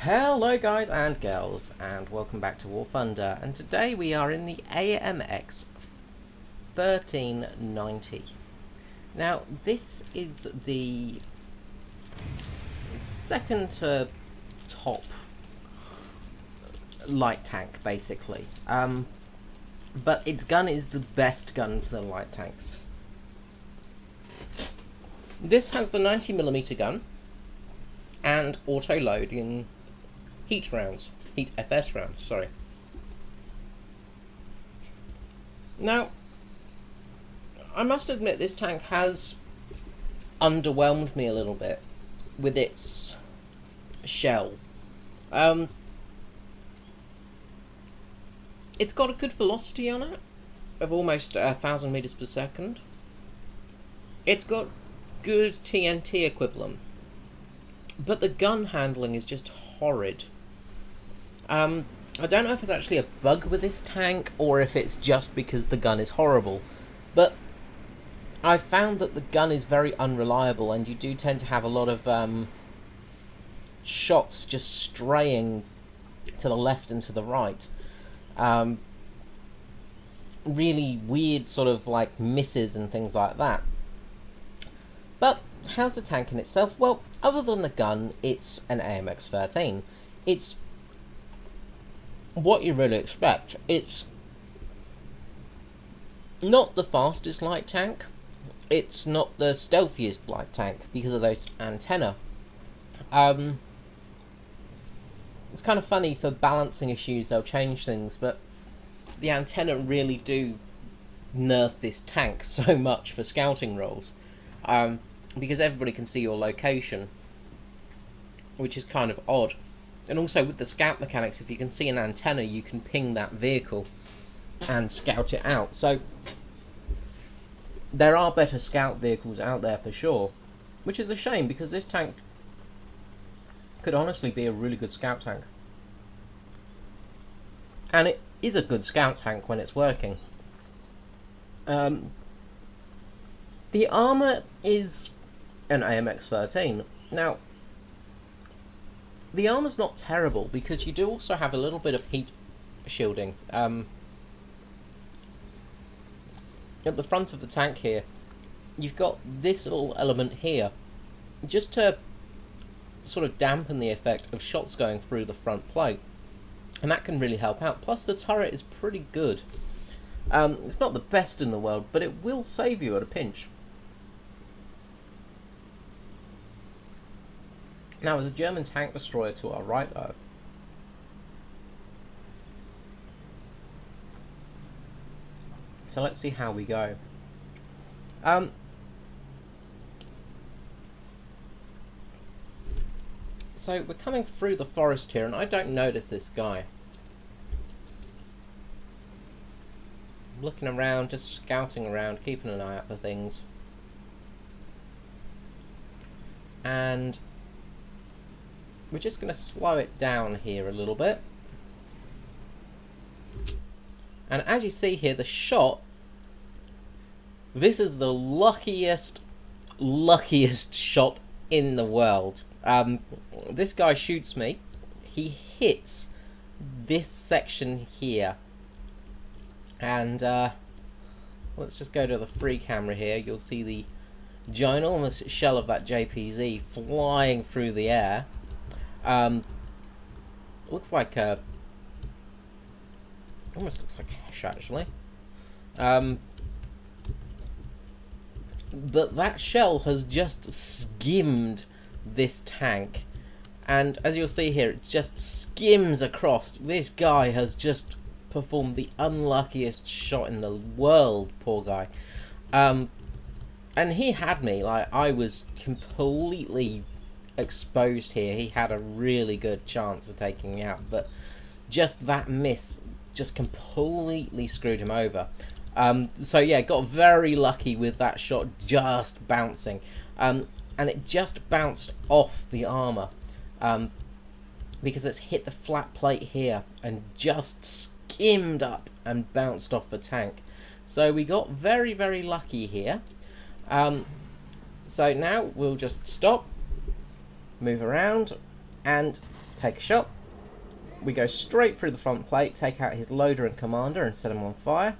Hello guys and girls, and welcome back to War Thunder, and today we are in the AMX 1390. Now this is the second to top light tank basically, but its gun is the best gun for the light tanks. This has the 90mm gun and auto loading heat FS rounds, sorry. Now, I must admit this tank has underwhelmed me a little bit with its shell. It's got a good velocity on it, of almost 1,000 meters per second. It's got good TNT equivalent, but the gun handling is just horrid. I don't know if it's actually a bug with this tank or if it's just because the gun is horrible, but I found that the gun is very unreliable, and you do tend to have a lot of shots just straying to the left and to the right. Really weird sort of like misses and things like that. But how's the tank in itself? Well, other than the gun, it's an AMX 13. It's what you really expect. It's not the fastest light tank. It's not the stealthiest light tank because of those antenna. It's kind of funny, for balancing issues they'll change things, but the antenna really do nerf this tank so much for scouting roles, because everybody can see your location, which is kind of odd. And also with the scout mechanics, if you can see an antenna, you can ping that vehicle and scout it out. So there are better scout vehicles out there for sure, which is a shame because this tank could honestly be a really good scout tank. And it is a good scout tank when it's working. The armour is an AMX 13. Now, the armour's not terrible because you do also have a little bit of heat shielding. At the front of the tank here, you've got this little element here, just to sort of dampen the effect of shots going through the front plate. And that can really help out. Plus the turret is pretty good. It's not the best in the world, but it will save you at a pinch. Now, there's a German tank destroyer to our right, though. So let's see how we go. So we're coming through the forest here, and I don't notice this guy. I'm looking around, just scouting around, keeping an eye out for things. And we're just going to slow it down here a little bit. And as you see here, the shot, this is the luckiest shot in the world. This guy shoots me, he hits this section here, and let's just go to the free camera here. You'll see the ginormous shell of that JPZ flying through the air. Looks like a, almost looks like a Hesh actually. But that shell has just skimmed this tank, and as you'll see here, it just skims across. This guy has just performed the unluckiest shot in the world, poor guy. And he had me, like, I was completely exposed here. He had a really good chance of taking me out, but just that miss just completely screwed him over. So yeah, got very lucky with that shot just bouncing, and it just bounced off the armor, because it's hit the flat plate here and just skimmed up and bounced off the tank. So we got very, very lucky here. So now we'll just stop, move around, and take a shot. We go straight through the front plate, take out his loader and commander and set him on fire.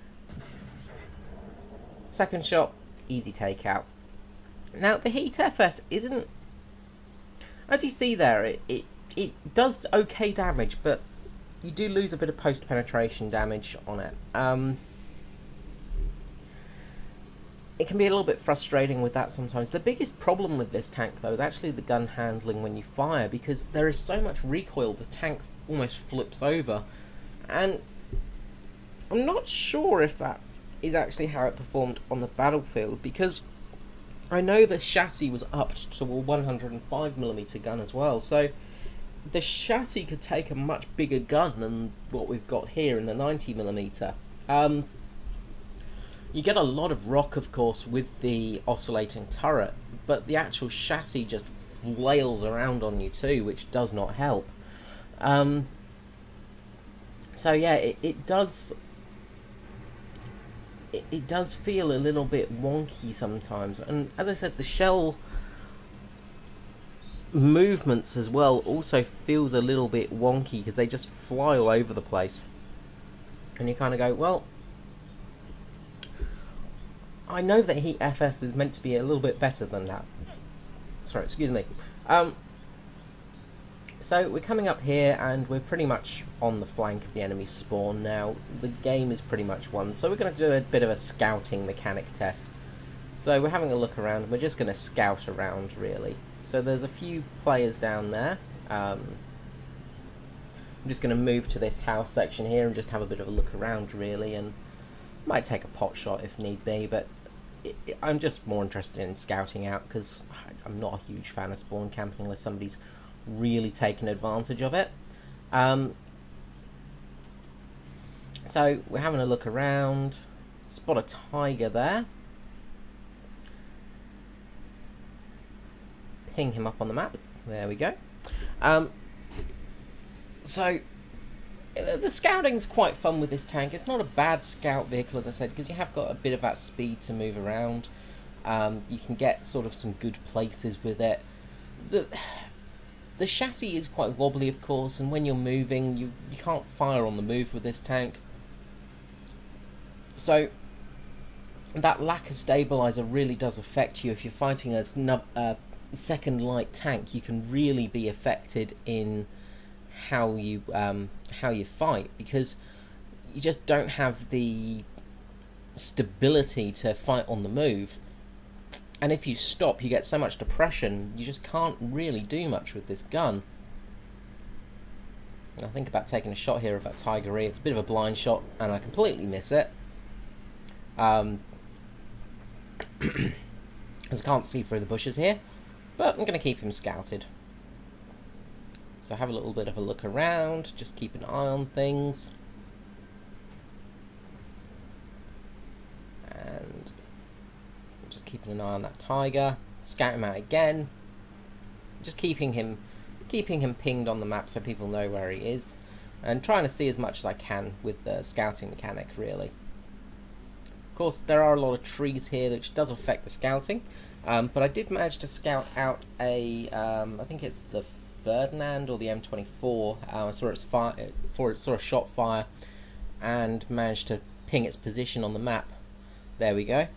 Second shot, easy takeout. Now the Heat FS isn't, as you see there, it does okay damage, but you do lose a bit of post-penetration damage on it. It can be a little bit frustrating with that sometimes. The biggest problem with this tank, though, is actually the gun handling when you fire, because there is so much recoil, the tank almost flips over. And I'm not sure if that is actually how it performed on the battlefield, because I know the chassis was upped to a 105mm gun as well, so the chassis could take a much bigger gun than what we've got here in the 90mm. You get a lot of rock, of course, with the oscillating turret, but the actual chassis just flails around on you too, which does not help. So yeah, it does feel a little bit wonky sometimes, and as I said, the shell movements as well also feels a little bit wonky because they just fly all over the place, and you kind of go, well, I know that Heat FS is meant to be a little bit better than that. Sorry, excuse me. So we're coming up here and we're pretty much on the flank of the enemy spawn now. The game is pretty much won, so we're going to do a bit of a scouting mechanic test. So we're having a look around, we're just going to scout around really. So there's a few players down there. I'm just going to move to this house section here and just have a bit of a look around really, and might take a pot shot if need be, but I'm just more interested in scouting out because I'm not a huge fan of spawn camping unless somebody's really taken advantage of it. So we're having a look around, spot a tiger there, ping him up on the map, there we go. So the scouting's quite fun with this tank. It's not a bad scout vehicle, as I said, because you have got a bit of that speed to move around. You can get sort of some good places with it. The chassis is quite wobbly, of course, and when you're moving, you can't fire on the move with this tank. So that lack of stabilizer really does affect you. If you're fighting a second light tank, you can really be affected in how you fight, because you just don't have the stability to fight on the move, and if you stop you get so much depression you just can't really do much with this gun. I think about taking a shot here of that Tiger E. It's a bit of a blind shot and I completely miss it, as I can't see through the bushes here, but I'm going to keep him scouted. So have a little bit of a look around, just keep an eye on things. And just keeping an eye on that tiger, scout him out again. Just keeping him pinged on the map so people know where he is. And trying to see as much as I can with the scouting mechanic, really. Of course, there are a lot of trees here, which does affect the scouting. But I did manage to scout out a, I think it's the Ferdinand or the M24. I saw a shot fire and managed to ping its position on the map. There we go.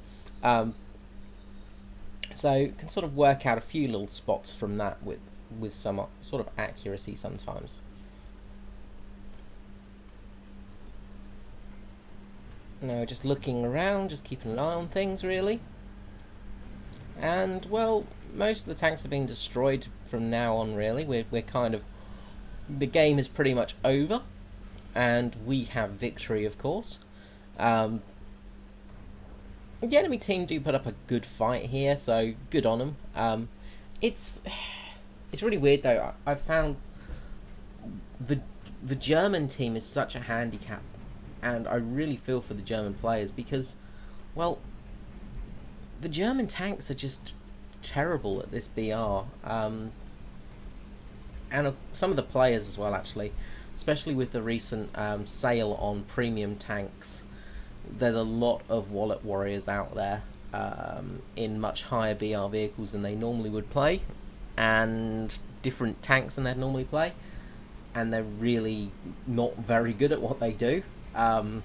So you can sort of work out a few little spots from that with some sort of accuracy sometimes. Now just looking around, just keeping an eye on things really. And well, most of the tanks are being destroyed from now on really. We're kind of, the game is pretty much over and we have victory, of course. The enemy team do put up a good fight here, so good on them. It's really weird though. I've found the German team is such a handicap, and I really feel for the German players because, well, the German tanks are just terrible at this BR, and some of the players as well, actually, especially with the recent sale on premium tanks. There's a lot of wallet warriors out there in much higher BR vehicles than they normally would play, and different tanks than they'd normally play, and they're really not very good at what they do. And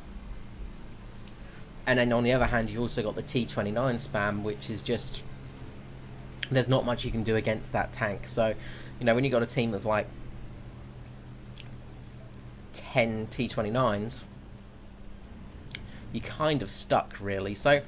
then on the other hand, you've also got the T-29 spam, which is just, there's not much you can do against that tank. So, you know, when you've got a team of like 10 T-29s, you're kind of stuck, really. So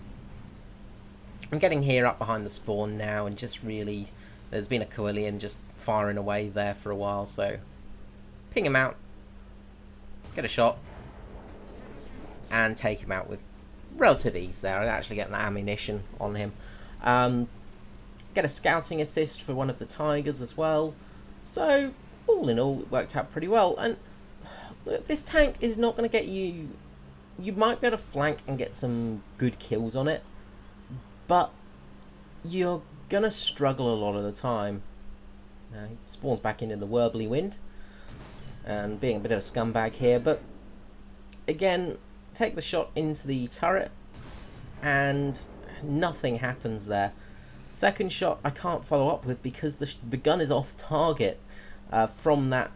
I'm getting here up behind the spawn now, and just really, there's been a Coelian just firing away there for a while, so ping him out, get a shot, and take him out with relative ease there. I'm actually getting the ammunition on him. Get a scouting assist for one of the Tigers as well. So all in all, it worked out pretty well. And this tank is not going to get you... You might be able to flank and get some good kills on it, but you're going to struggle a lot of the time. He spawns back into the Warbly Wind, and being a bit of a scumbag here, but again, take the shot into the turret, and nothing happens there. Second shot I can't follow up with because the gun is off target from that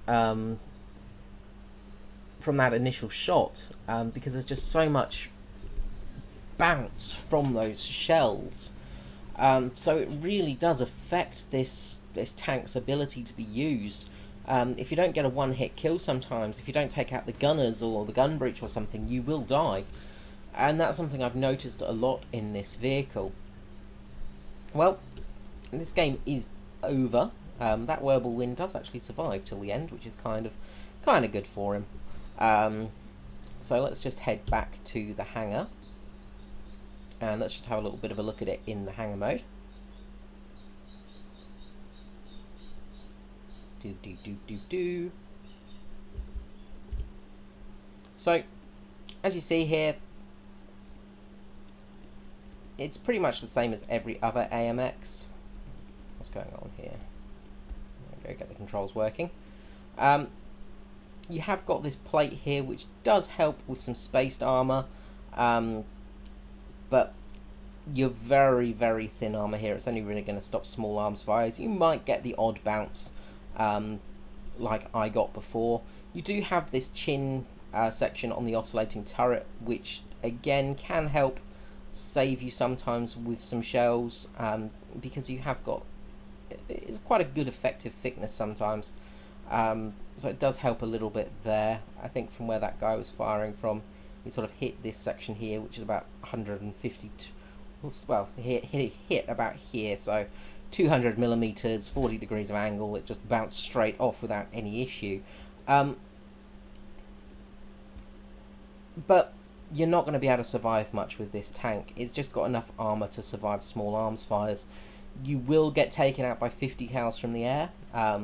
initial shot, because there's just so much bounce from those shells. So it really does affect this tank's ability to be used. If you don't get a one-hit kill sometimes, if you don't take out the gunners or the gun breach or something, you will die. And that's something I've noticed a lot in this vehicle. Well, this game is over. That Whirlwind does actually survive till the end, which is kind of good for him. So let's just head back to the hangar, and let's just have a little bit of a look at it in the hangar mode. So, as you see here, it's pretty much the same as every other AMX. What's going on here? There we go, get the controls working. You have got this plate here, which does help with some spaced armor, but you're very, very thin armor here. It's only really going to stop small arms fires. You might get the odd bounce, like I got before. You do have this chin section on the oscillating turret, which again can help save you sometimes with some shells, because you have got, it's quite a good effective thickness sometimes. So it does help a little bit there. I think from where that guy was firing from, he sort of hit this section here, which is about 150, well, hit about here, so 200 millimeters, 40 degrees of angle. It just bounced straight off without any issue. But you're not going to be able to survive much with this tank. It's just got enough armor to survive small arms fires. You will get taken out by 50 cals from the air,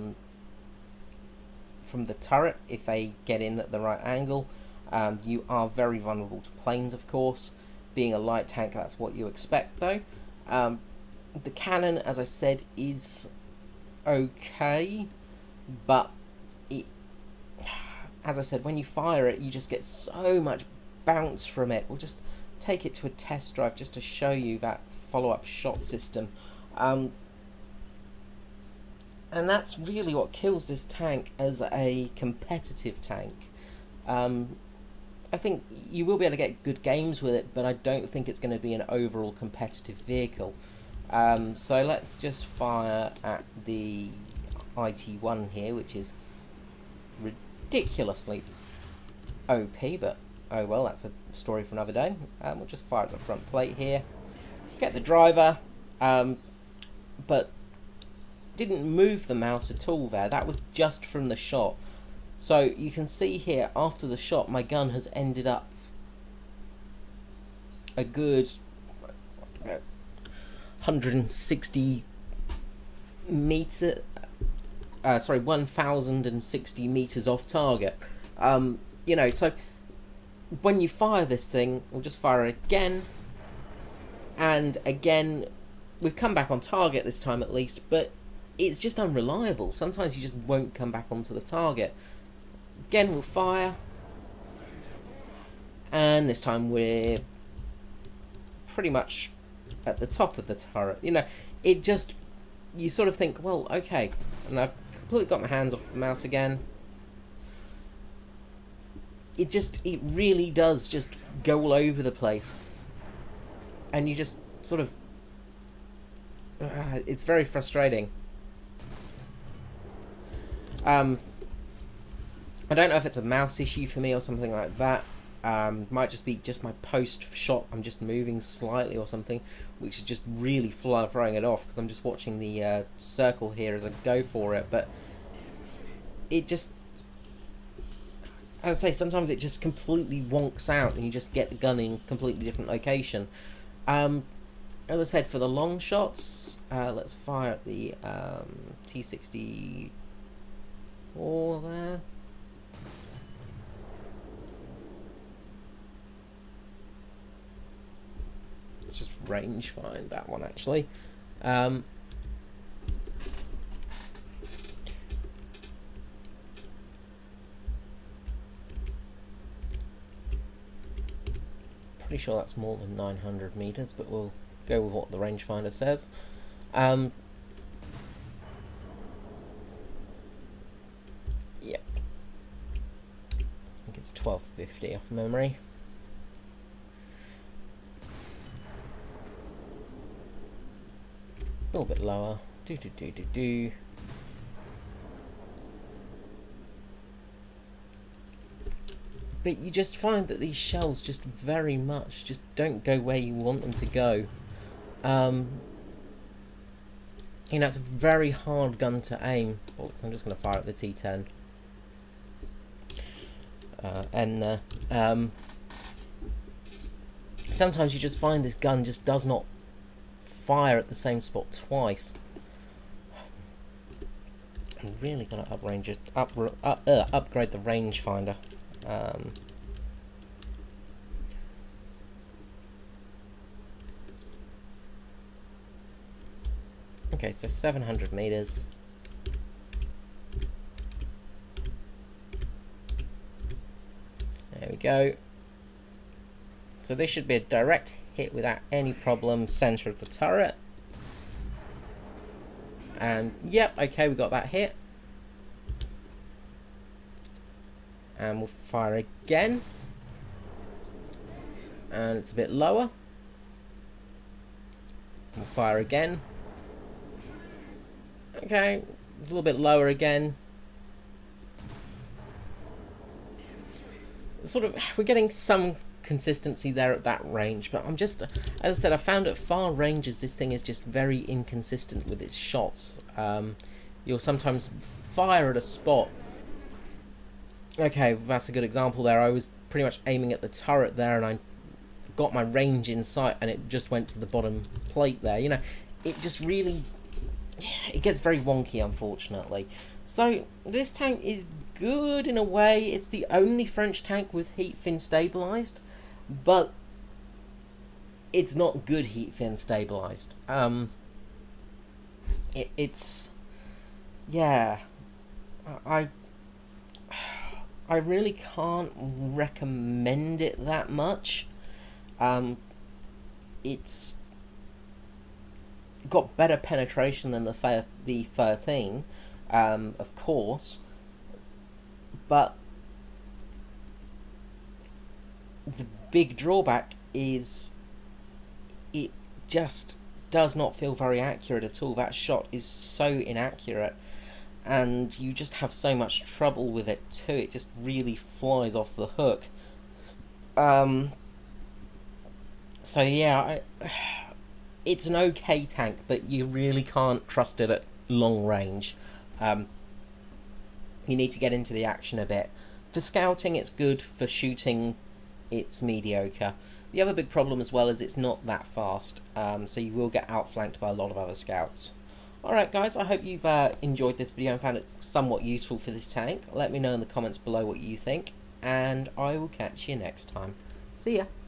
from the turret if they get in at the right angle. You are very vulnerable to planes, of course. Being a light tank, that's what you expect, though. The cannon, as I said, is okay, but it, as I said, when you fire it, you just get so much bounce from it. We'll just take it to a test drive just to show you that follow-up shot system. And that's really what kills this tank as a competitive tank. I think you will be able to get good games with it, but I don't think it's going to be an overall competitive vehicle. So let's just fire at the IT-1 here, which is ridiculously OP, but oh well, that's a story for another day. We'll just fire at the front plate here, get the driver, but didn't move the mouse at all there. That was just from the shot. So you can see here, after the shot, my gun has ended up a good 160 meter, sorry, 1,060 meters off target. You know, so when you fire this thing, we'll just fire it again, and again, we've come back on target this time at least, but it's just unreliable. Sometimes you just won't come back onto the target. Again, we'll fire, and this time we're pretty much at the top of the turret. You know, it just, you sort of think, well, okay, and I've completely got my hands off the mouse again. It really does just go all over the place, and you just sort of, it's very frustrating. I don't know if it's a mouse issue for me or something like that. Might just be just my post shot, I'm just moving slightly or something, which is just really throwing it off, because I'm just watching the circle here as I go for it. But it just, as I say, sometimes it just completely wonks out and you just get the gun in a completely different location. As I said, for the long shots, let's fire at the T64 there. Let's just range find that one, actually. Pretty sure that's more than 900 meters, but we'll go with what the rangefinder says. Yep. I think it's 1250 off memory. A little bit lower. But you just find that these shells just very much just don't go where you want them to go. You know, it's a very hard gun to aim. Oh, so I'm just going to fire at the T10. Sometimes you just find this gun just does not fire at the same spot twice. I'm really going to upgrade the rangefinder. Okay, so 700 meters. There we go. So this should be a direct hit without any problem, center of the turret. And yep, okay, we got that hit. And we'll fire again. And it's a bit lower. We'll fire again. Okay, a little bit lower again. Sort of, we're getting some consistency there at that range, but I'm just, as I said, I found at far ranges this thing is just very inconsistent with its shots. You'll sometimes fire at a spot. Okay, that's a good example there. I was pretty much aiming at the turret there, and I got my range in sight, and it just went to the bottom plate there. You know, it just really, it gets very wonky, unfortunately. So this tank is good in a way. It's the only French tank with heat fin stabilized, but it's not good heat fin stabilized. It's yeah, I really can't recommend it that much. It's got better penetration than the 13, of course, but the big drawback is it just does not feel very accurate at all. That shot is so inaccurate, and you just have so much trouble with it too. It just really flies off the hook. So yeah, it's an okay tank, but you really can't trust it at long range. You need to get into the action a bit. For scouting, it's good. For shooting, it's mediocre. The other big problem as well is it's not that fast, so you will get outflanked by a lot of other scouts. Alright guys, I hope you've enjoyed this video and found it somewhat useful for this tank. Let me know in the comments below what you think, and I will catch you next time. See ya!